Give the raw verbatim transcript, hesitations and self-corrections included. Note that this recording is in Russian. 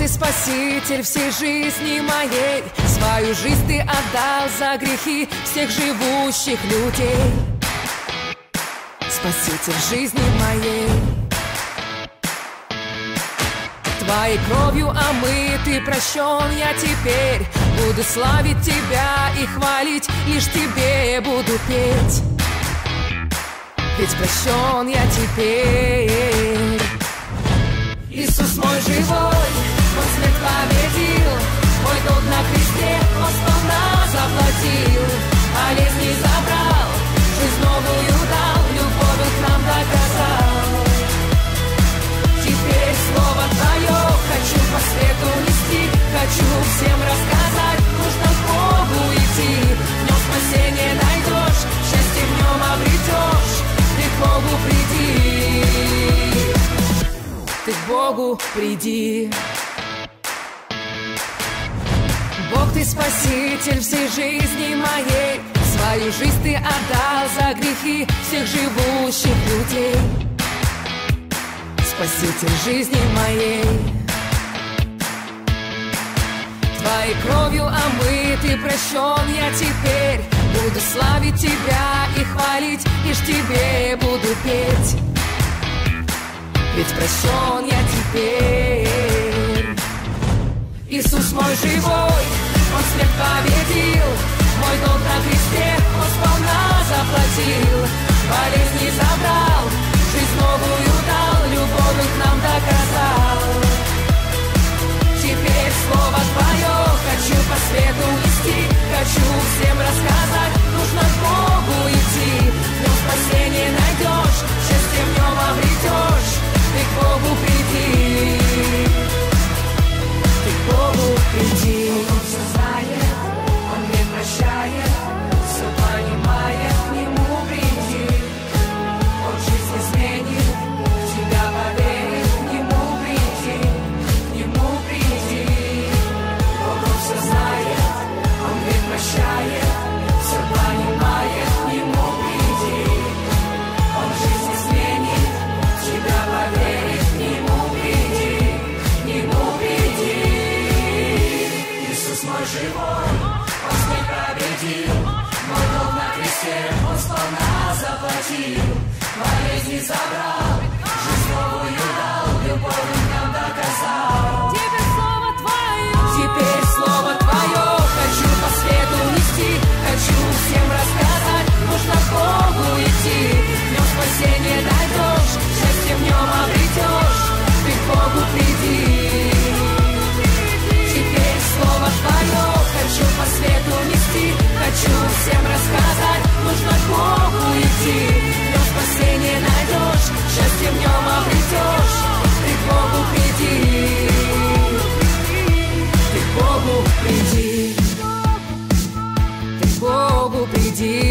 ты спаситель всей жизни моей. Свою жизнь ты отдал за грехи всех живущих людей. Спаситель жизни моей. Твоей кровью омыт и прощен я теперь. Буду славить тебя и хвалить, лишь тебе буду петь. Ведь прощен я теперь. Иисус мой живой, Он смерть победил, мой долг на кресте Он сполна заплатил. Болезни забрал, жизнь новую дал, любовью к нам доказал. Теперь слово Твое хочу по свету нести, хочу всем рассказать, нужно к Богу идти. В нем спасение найдешь, счастье в нем обретешь, ты к Богу приди, ты к Богу приди. Бог, ты спаситель всей жизни моей. Свою жизнь ты отдал за грехи всех живущих людей. Спаситель жизни моей. Твоей кровью омыт и прощен я теперь. Буду славить тебя и хвалить, лишь тебе буду петь. Ведь прощен я теперь. Иисус мой живой, Он смерть победил, мой долг на кресте Он сполна заплатил. Болезни забрал, жизнь новую дал, любовью к нам доказал. Теперь слово Твое хочу по свету нести, хочу всем рассказать, нужно к Богу идти. В нем спасение найдешь, счастье в нем обретешь, ты к Богу приди, ты к Богу приди. Он все знает, Он не прощает, все понимает, к Нему приди. Он жизнь изменит, в тебя поверит, к Нему приди, к Нему приди. Бог Он все знает, Он не прощает, все понимает, к Нему приди. Он жизнь изменит, в тебя поверит, к Нему приди, к Нему приди. Иисус мой живой, Он смерть победил, мой долг на кресте Он сполна заплатил. Болезни забрал, жизнь новую дал, любовью нам доказал. Теперь слово Твое, теперь слово Твое хочу по свету нести, хочу всем рассказать, нужно к Богу идти. В нем спасение найдешь, счастье в нем обретешь, ты к Богу приди. Теперь слово Твое хочу по свету нести, хочу всем рассказать, нужно к Богу идти. В нем спасение найдешь, счастье в нем обретешь, ты к Богу приди, ты к Богу приди, ты к Богу приди.